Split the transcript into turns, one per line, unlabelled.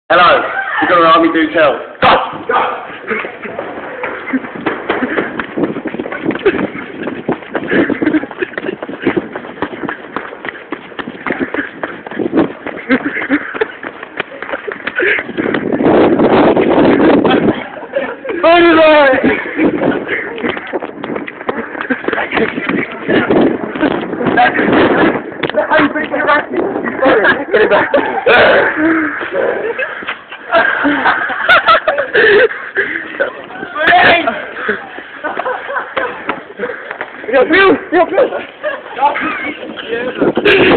Hello, you've got an army do tell. Go! Go! Get it back. Yo, Bill!